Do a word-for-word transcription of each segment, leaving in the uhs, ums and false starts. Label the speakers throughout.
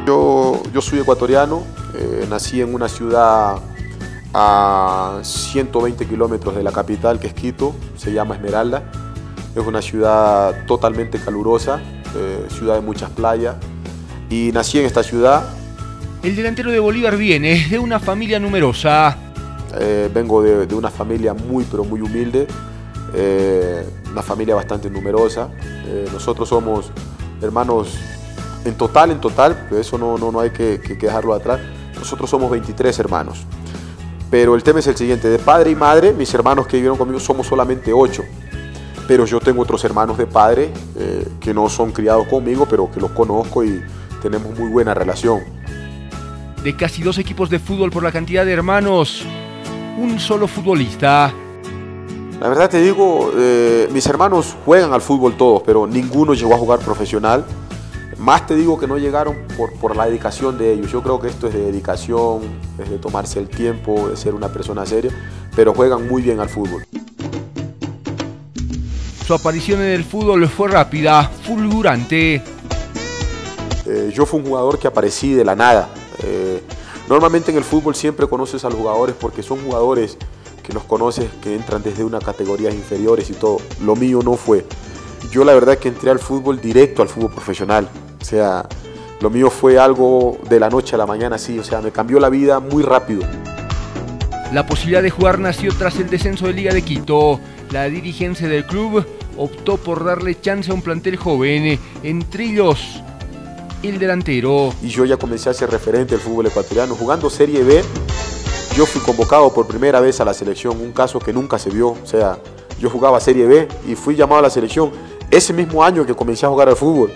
Speaker 1: Yo, yo soy ecuatoriano, eh, nací en una ciudad a ciento veinte kilómetros de la capital, que es Quito, se llama Esmeralda. Es una ciudad totalmente calurosa, eh, ciudad de muchas playas, y nací en esta ciudad.
Speaker 2: El delantero de Bolívar viene de una familia numerosa.
Speaker 1: Eh, vengo de, de una familia muy pero muy humilde, eh, una familia bastante numerosa. Eh, nosotros somos hermanos en total, en total, pero eso no, no, no hay que, que dejarlo atrás. Nosotros somos veintitrés hermanos. Pero el tema es el siguiente: de padre y madre, mis hermanos que vivieron conmigo somos solamente ocho. Pero yo tengo otros hermanos de padre eh, que no son criados conmigo, pero que los conozco y tenemos muy buena relación.
Speaker 2: De casi dos equipos de fútbol por la cantidad de hermanos, un solo futbolista.
Speaker 1: La verdad te digo, eh, mis hermanos juegan al fútbol todos, pero ninguno llegó a jugar profesional. Más te digo que no llegaron por, por la dedicación de ellos. Yo creo que esto es de dedicación, es de tomarse el tiempo, de ser una persona seria, pero juegan muy bien al fútbol.
Speaker 2: Su aparición en el fútbol fue rápida, fulgurante.
Speaker 1: Eh, yo fui un jugador que aparecí de la nada. Eh, normalmente en el fútbol siempre conoces a los jugadores porque son jugadores que los conoces, que entran desde unas categorías inferiores y todo. Lo mío no fue. Yo la verdad que entré al fútbol directo, al fútbol profesional. O sea, lo mío fue algo de la noche a la mañana, sí. O sea, me cambió la vida muy rápido.
Speaker 2: La posibilidad de jugar nació tras el descenso de Liga de Quito. La dirigencia del club optó por darle chance a un plantel joven, entre ellos el delantero.
Speaker 1: Y yo ya comencé a ser referente del fútbol ecuatoriano. Jugando Serie B, yo fui convocado por primera vez a la selección, un caso que nunca se vio. O sea, yo jugaba Serie B y fui llamado a la selección ese mismo año que comencé a jugar al fútbol.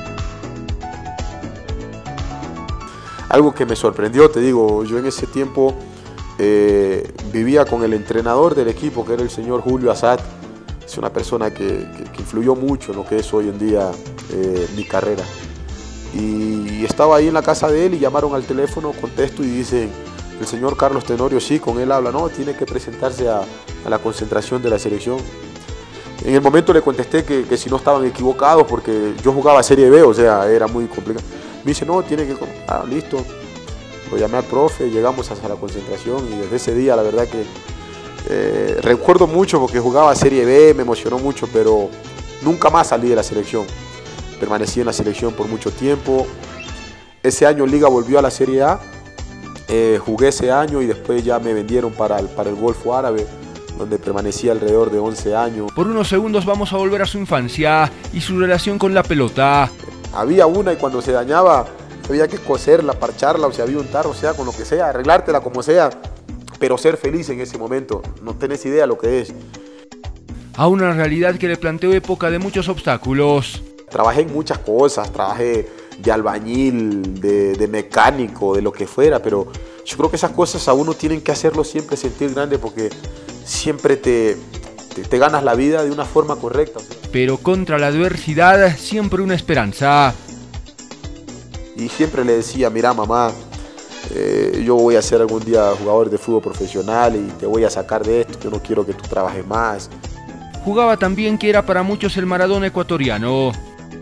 Speaker 1: Algo que me sorprendió, te digo, yo en ese tiempo eh, vivía con el entrenador del equipo, que era el señor Julio Asad. Es una persona que, que, que influyó mucho en lo que es hoy en día eh, mi carrera. Y estaba ahí en la casa de él y llamaron al teléfono, contesto y dicen: el señor Carlos Tenorio, sí, con él habla, no, tiene que presentarse a, a la concentración de la selección. En el momento le contesté que, que si no estaban equivocados, porque yo jugaba Serie B, o sea, era muy complicado. Me dice: no, tiene que... Ah, listo. Lo llamé al profe, llegamos hasta la concentración y desde ese día la verdad que eh, recuerdo mucho porque jugaba Serie B, me emocionó mucho, pero nunca más salí de la selección. Permanecí en la selección por mucho tiempo. Ese año Liga volvió a la Serie A, eh, jugué ese año y después ya me vendieron para el, para el Golfo Árabe, donde permanecí alrededor de once años.
Speaker 2: Por unos segundos vamos a volver a su infancia y su relación con la pelota.
Speaker 1: Había una y cuando se dañaba había que coserla, parcharla, o sea, había un tarro, o sea, con lo que sea, arreglártela como sea, pero ser feliz en ese momento, no tenés idea lo que es.
Speaker 2: A una realidad que le planteó época de muchos obstáculos.
Speaker 1: Trabajé en muchas cosas, trabajé de albañil, de, de mecánico, de lo que fuera, pero yo creo que esas cosas a uno tienen que hacerlo siempre sentir grande porque siempre te, te, te ganas la vida de una forma correcta. O sea.
Speaker 2: Pero contra la adversidad siempre una esperanza.
Speaker 1: Y siempre le decía: mira mamá, eh, yo voy a ser algún día jugador de fútbol profesional y te voy a sacar de esto, yo no quiero que tú trabajes más.
Speaker 2: Jugaba también que era para muchos el Maradona ecuatoriano.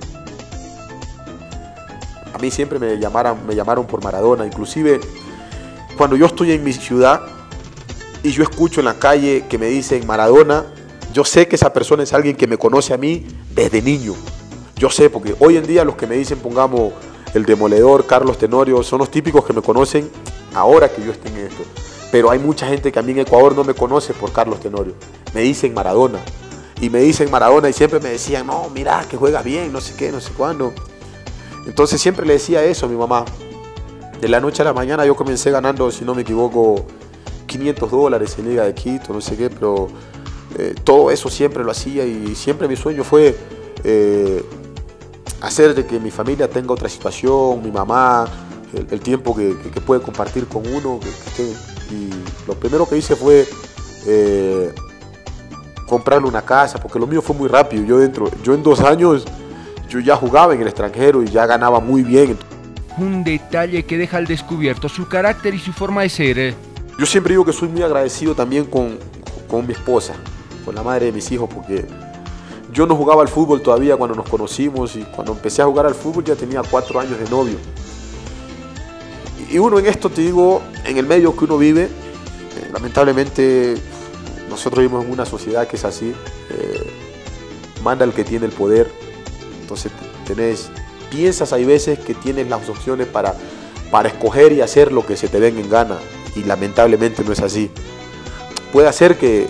Speaker 1: A mí siempre me llamaron, me llamaron por Maradona, inclusive cuando yo estoy en mi ciudad y yo escucho en la calle que me dicen Maradona, yo sé que esa persona es alguien que me conoce a mí desde niño. Yo sé, porque hoy en día los que me dicen, pongamos, el Demoledor, Carlos Tenorio, son los típicos que me conocen ahora que yo esté en esto. Pero hay mucha gente que a mí en Ecuador no me conoce por Carlos Tenorio. Me dicen Maradona. Y me dicen Maradona y siempre me decían: no, mira, que juegas bien, no sé qué, no sé cuándo. Entonces siempre le decía eso a mi mamá. De la noche a la mañana yo comencé ganando, si no me equivoco, quinientos dólares en Liga de Quito, no sé qué, pero eh, todo eso siempre lo hacía y siempre mi sueño fue eh, hacer de que mi familia tenga otra situación, mi mamá, el, el tiempo que, que, que puede compartir con uno. Que, que esté, y lo primero que hice fue eh, comprarle una casa, porque lo mío fue muy rápido. Yo, dentro, yo en dos años yo ya jugaba en el extranjero y ya ganaba muy bien.
Speaker 2: Un detalle que deja al descubierto su carácter y su forma de ser.
Speaker 1: Yo siempre digo que soy muy agradecido también con, con mi esposa, con la madre de mis hijos, porque yo no jugaba al fútbol todavía cuando nos conocimos y cuando empecé a jugar al fútbol ya tenía cuatro años de novio. y uno en esto, te digo, en el medio que uno vive, eh, lamentablemente nosotros vivimos en una sociedad que es así, eh, manda el que tiene el poder, entonces tenés, piensas hay veces que tienes las opciones para, para escoger y hacer lo que se te venga en gana, y lamentablemente no es así. Puede ser que,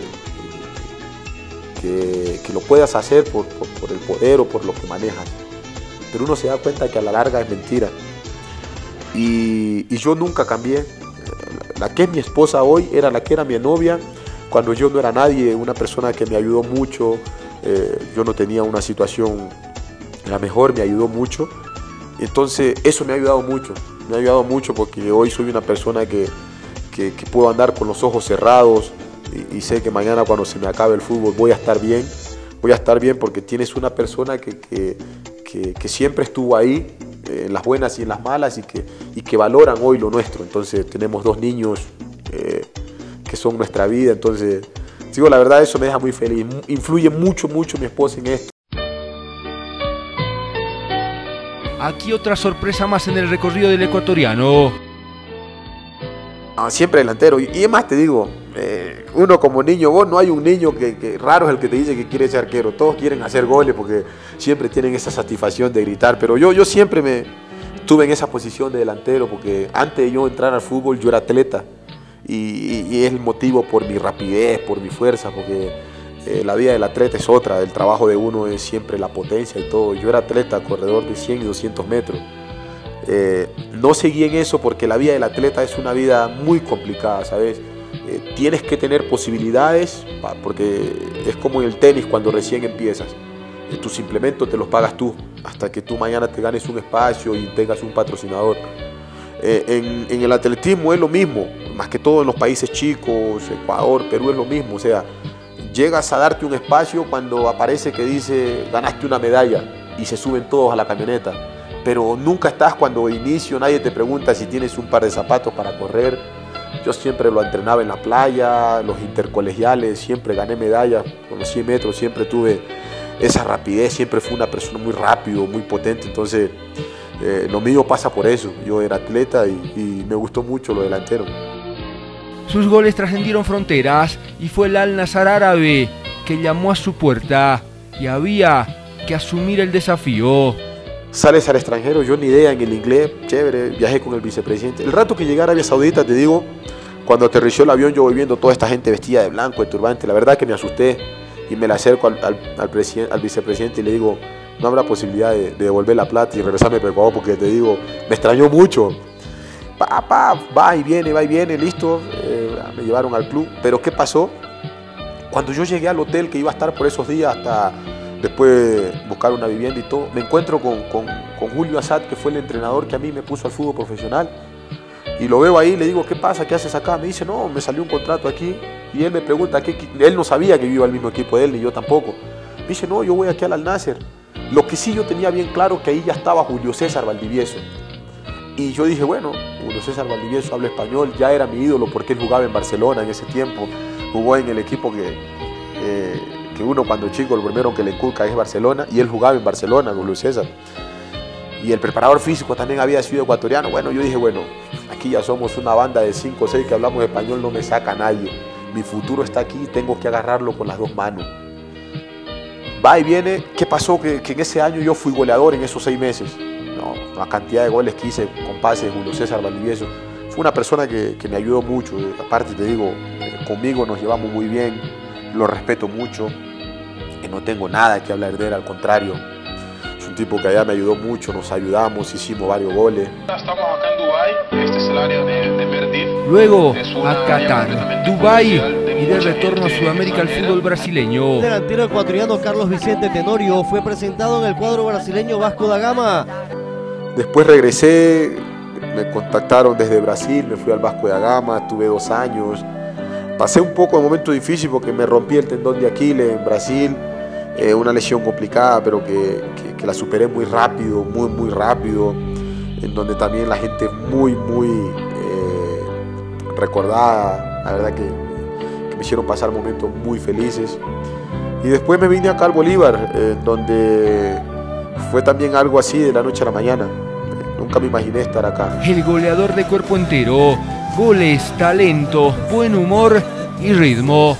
Speaker 1: que, que lo puedas hacer por, por, por el poder o por lo que manejas, pero uno se da cuenta que a la larga es mentira. Y, y yo nunca cambié. La que es mi esposa hoy era la que era mi novia cuando yo no era nadie, una persona que me ayudó mucho. Eh, yo no tenía una situación la mejor, me ayudó mucho. Entonces eso me ha ayudado mucho, me ha ayudado mucho porque hoy soy una persona que, que, que puedo andar con los ojos cerrados y, y sé que mañana cuando se me acabe el fútbol voy a estar bien, voy a estar bien porque tienes una persona que, que, que, que siempre estuvo ahí, eh, en las buenas y en las malas y que, y que valoran hoy lo nuestro. Entonces tenemos dos niños eh, que son nuestra vida, entonces digo, la verdad eso me deja muy feliz, influye mucho, mucho mi esposa en esto.
Speaker 2: Aquí otra sorpresa más en el recorrido del ecuatoriano.
Speaker 1: Ah, siempre delantero. Y, y es más, te digo, eh, uno como niño, vos no hay un niño que, que raro es el que te dice que quiere ser arquero. Todos quieren hacer goles porque siempre tienen esa satisfacción de gritar. Pero yo, yo siempre me estuve en esa posición de delantero porque antes de yo entrar al fútbol yo era atleta. Y, y, y es el motivo por mi rapidez, por mi fuerza, porque Eh, la vida del atleta es otra, el trabajo de uno es siempre la potencia y todo. Yo era atleta, corredor de cien y doscientos metros. Eh, no seguí en eso porque la vida del atleta es una vida muy complicada, ¿sabes? Eh, tienes que tener posibilidades, porque es como en el tenis cuando recién empiezas. Eh, tus implementos te los pagas tú, hasta que tú mañana te ganes un espacio y tengas un patrocinador. Eh, en, en el atletismo es lo mismo, más que todo en los países chicos, Ecuador, Perú es lo mismo, o sea, llegas a darte un espacio cuando aparece que dice ganaste una medalla y se suben todos a la camioneta, pero nunca estás cuando inicio, nadie te pregunta si tienes un par de zapatos para correr. Yo siempre lo entrenaba en la playa, los intercolegiales, siempre gané medallas con los cien metros, siempre tuve esa rapidez, siempre fui una persona muy rápido, muy potente, entonces eh, lo mío pasa por eso. Yo era atleta y, y me gustó mucho lo delantero.
Speaker 2: Sus goles trascendieron fronteras y fue el Al-Nassr árabe que llamó a su puerta y había que asumir el desafío.
Speaker 1: Sales al extranjero, yo ni idea en el inglés, chévere, viajé con el vicepresidente. El rato que llegué a Arabia Saudita, te digo, cuando aterrizó el avión yo voy viendo toda esta gente vestida de blanco, de turbante, la verdad que me asusté y me le acerco al, al, al, al vicepresidente y le digo, no habrá posibilidad de, de devolver la plata y regresarme a Ecuador porque te digo, me extrañó mucho. Pa, pa, va y viene, va y viene, listo, eh, me llevaron al club. Pero ¿qué pasó? Cuando yo llegué al hotel que iba a estar por esos días hasta después buscar una vivienda y todo, me encuentro con, con, con Julio Asad, que fue el entrenador que a mí me puso al fútbol profesional. Y lo veo ahí, le digo, ¿qué pasa? ¿Qué haces acá? Me dice, no, me salió un contrato aquí. Y él me pregunta, ¿qué? Él no sabía que yo iba al mismo equipo de él, ni yo tampoco. Me dice, no, yo voy aquí al Al-Nassr. Lo que sí yo tenía bien claro que ahí ya estaba Julio César Valdivieso. Y yo dije, bueno, Julio César Valdivieso habla español, ya era mi ídolo porque él jugaba en Barcelona en ese tiempo, jugó en el equipo que, eh, que uno cuando chico, lo primero que le inculca es Barcelona, y él jugaba en Barcelona, Julio César. Y el preparador físico también había sido ecuatoriano. Bueno, yo dije, bueno, aquí ya somos una banda de cinco o seis que hablamos español, no me saca nadie. Mi futuro está aquí, tengo que agarrarlo con las dos manos. Va y viene, ¿qué pasó? Que, que en ese año yo fui goleador en esos seis meses. No, la cantidad de goles que hice con pases de Julio César Valdivieso. Fue una persona que, que me ayudó mucho. Aparte, te digo, eh, conmigo nos llevamos muy bien, lo respeto mucho, eh, no tengo nada que hablar de él, al contrario. Es un tipo que allá me ayudó mucho, nos ayudamos, hicimos varios goles.
Speaker 3: Estamos acá en Dubái, este es el área de, de Verdín.
Speaker 2: Luego a Qatar, Dubái y de retorno a Sudamérica al fútbol brasileño.
Speaker 4: El delantero ecuatoriano Carlos Vicente Tenorio fue presentado en el cuadro brasileño Vasco da Gama.
Speaker 1: Después regresé, me contactaron desde Brasil, me fui al Vasco da Gama, estuve dos años. Pasé un poco de momento difícil porque me rompí el tendón de Aquiles en Brasil, eh, una lesión complicada, pero que, que, que la superé muy rápido, muy, muy rápido, en donde también la gente es muy, muy eh, recordada, la verdad que, que me hicieron pasar momentos muy felices. Y después me vine acá al Bolívar, eh, donde fue también algo así de la noche a la mañana. Un nunca me imaginé estar acá.
Speaker 2: El goleador de cuerpo entero. Goles, talento, buen humor y ritmo.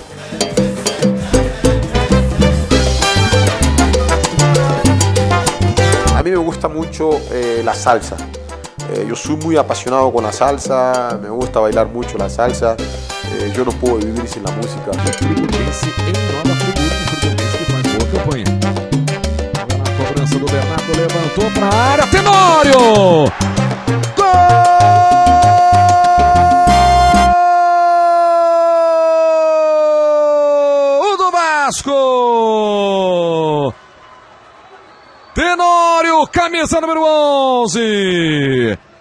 Speaker 1: A mí me gusta mucho eh, la salsa. Eh, yo soy muy apasionado con la salsa, me gusta bailar mucho la salsa. Eh, yo no puedo vivir sin la música.
Speaker 5: Friburguense em Nova Friburgo, Friburguense que faz boa campanha. Olha na cobrança do Bernardo, levantou para a área, Tenório! Gol do Vasco! Tenório, camisa número onze!